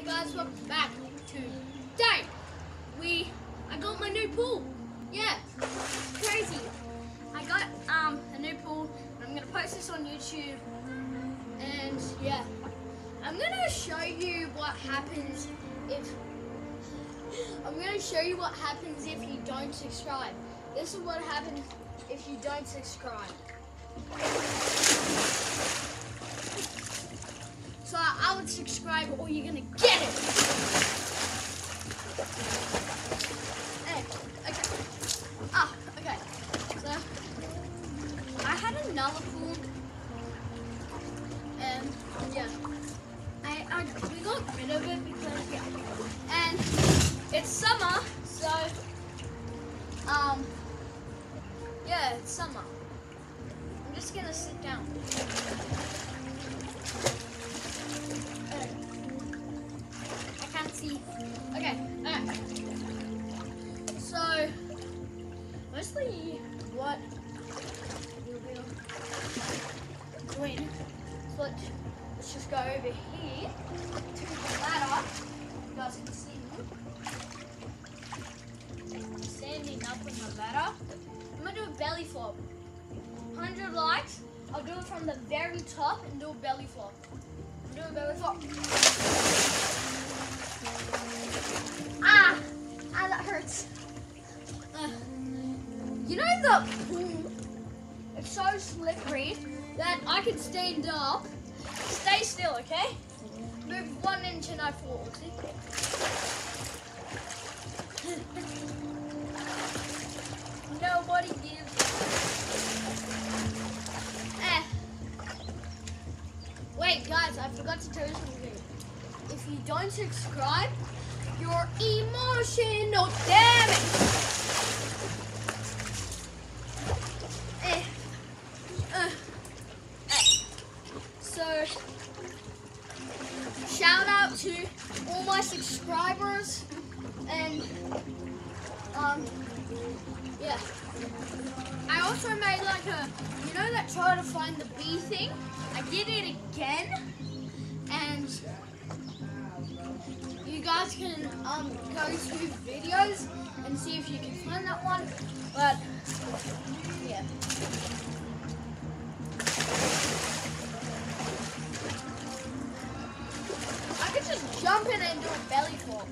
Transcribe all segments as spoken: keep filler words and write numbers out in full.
Hey guys, welcome back to Day. We, I got my new pool. Yeah, crazy. I got um a new pool. And I'm gonna post this on YouTube. And yeah, I'm gonna show you what happens if. I'm gonna show you what happens if you don't subscribe. This is what happens if you don't subscribe. So I would subscribe or you're gonna get it. Hey, okay. Ah, okay. So I had another pool and yeah. I, I we got rid of it because yeah. And it's summer, so um yeah, it's summer. I'm just gonna sit down. Okay, alright. So, mostly what you'll be doing, so let's, let's just go over here to the ladder. You guys can see me. I'm standing up on the ladder. I'm going to do a belly flop. one hundred likes, I'll do it from the very top and do a belly flop. Do a belly flop. Ah! Ah, that hurts. Uh, you know the pool? It's so slippery that I can stand up. Stay still, okay? Move one inch and I fall. See? Nobody gives. Eh. Wait, guys, I forgot to tell you something. If you don't subscribe, you're emotional damage. Eh. Uh. Eh. So, shout out to all my subscribers and um yeah. I also made like a, you know that try to find the bee thing? I did it again and you guys can um, go through videos and see if you can find that one, but yeah. I could just jump in and do a belly flop.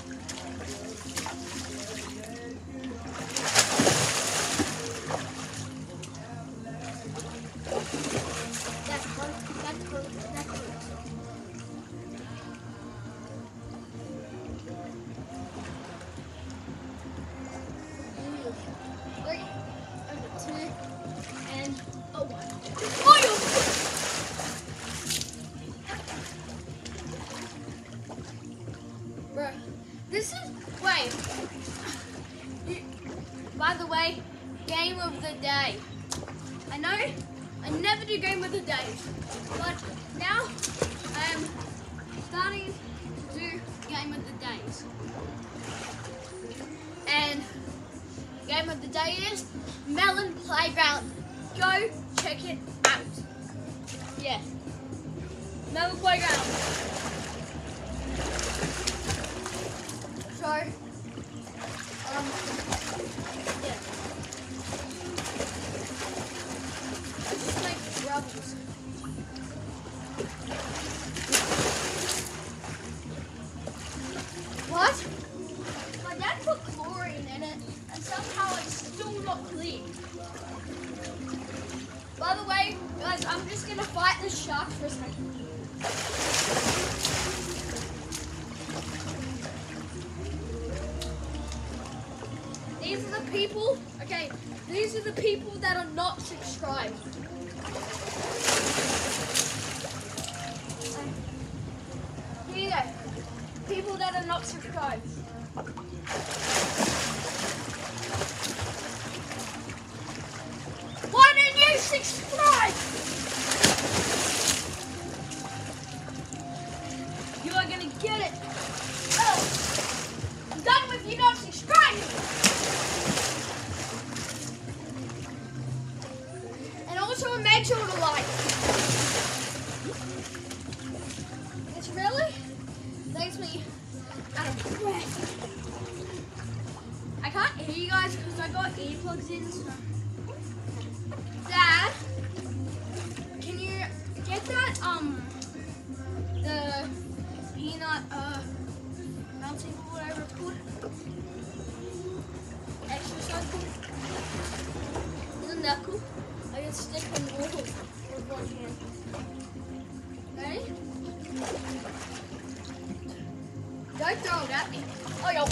That's fun. That's cool. That's cool. Bruh, this is, wait, you, by the way, game of the day. I know I never do game of the day, but now I am starting to do game of the days. And game of the day is Melon Playground. Go check it out. Yeah, Melon Playground. So, um, yeah. Let's just make rubbles. What? My dad put chlorine in it, and somehow it's still not clean. By the way, guys, I'm just gonna fight this shark for a second. These are the people, okay, these are the people that are not subscribed. Here you go. People that are not subscribed. Why didn't you subscribe? You are gonna get it. Oh, I'm done with you not subscribing. Also, make sure to like. It's really makes me I got earplugs in. So. Dad, can you get that um the peanut uh melting or whatever it's called? Exercise ball. Isn't that cool? I can stick on the wall with one hand. Ready? Don't throw it at me. Oh no.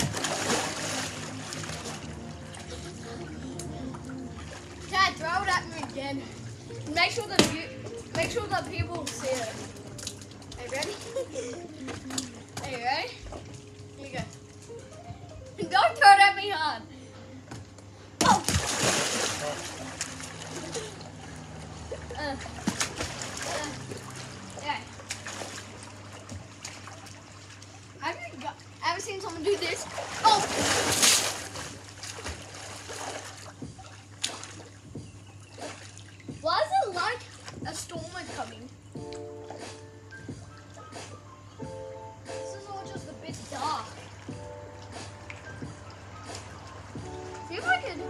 Dad, throw it at me again. Make sure the view, make sure the people see it. Are you ready? Are you ready? Here you go. Don't throw it at me hard. Oh. Uh, uh, yeah. Have you got, ever seen someone do this? Oh. Why is it like a storm is coming? This is all just a bit dark. See if I can.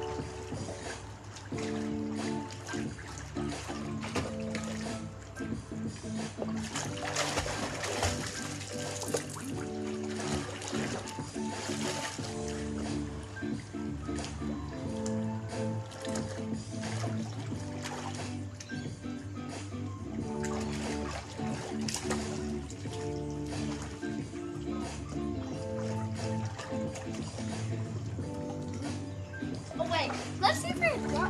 Oh wait, let's see if it's dark.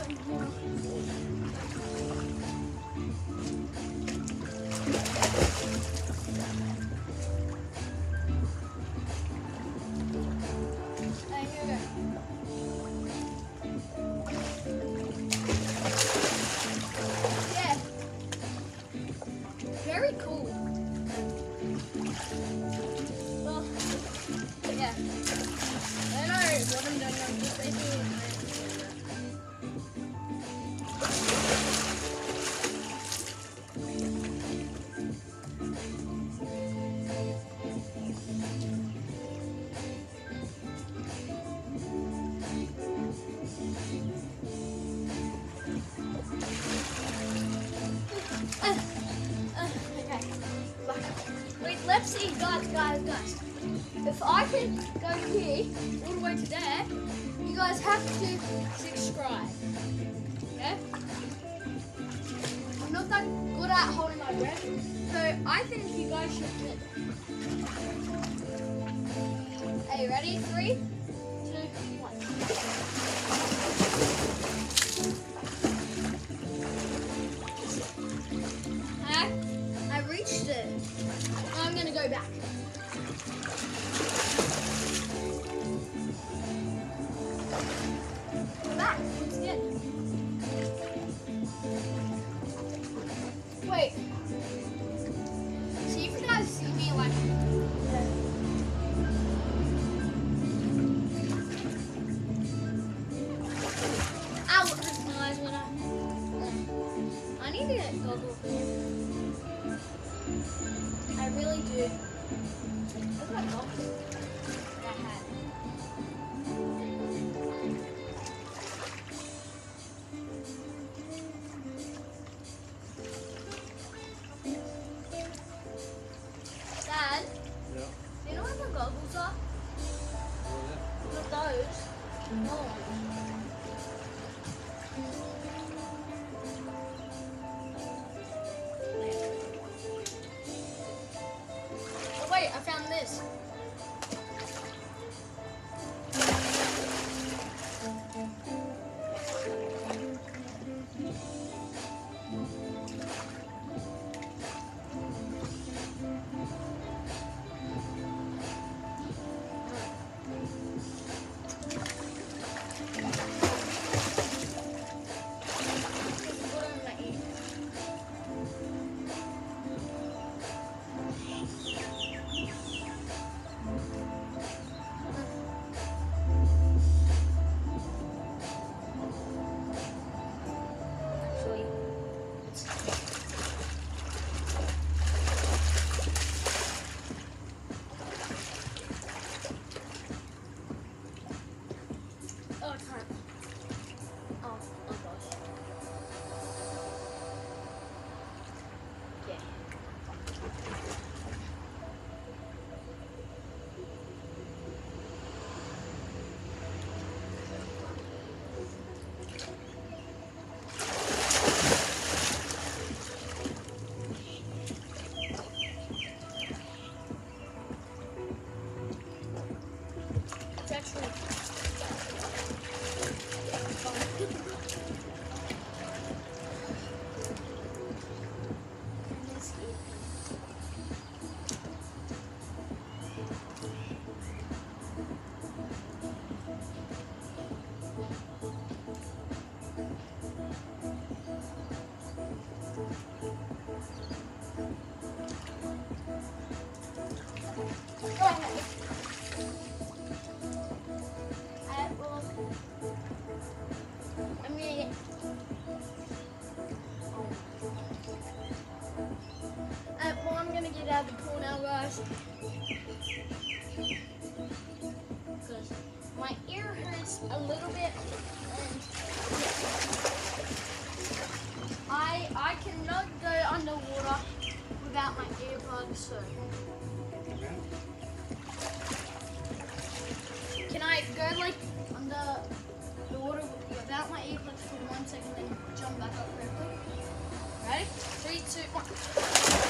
Yeah. Very cool. Well, yeah. I don't know what I'm doing. I'm just basically Uh, uh, okay. Wait, let's see, guys, guys, guys. If I can go here all the way to there, you guys have to subscribe. Okay? I'm not that good at holding my breath, so I think you guys should do it. Are you ready? Three, two, one. I reached it. Now I'm gonna go back. Go back once again. Wait. See if you guys see me like. Ow! It hurts my eyes when I. I need to get goggles. I really do. Where's my goggles? That hat. Dad? Yeah. Do you know where my goggles are? Not those. No. Wait, I found this. Go ahead. Alright, well, I'm gonna get. Alright, well, I'm gonna get out of the pool now, guys. Because my ear hurts a little bit, and I I cannot go underwater without my earbuds. So, can I go like under the water without my earbuds for one second, then jump back up quickly? Ready? Three, two, one.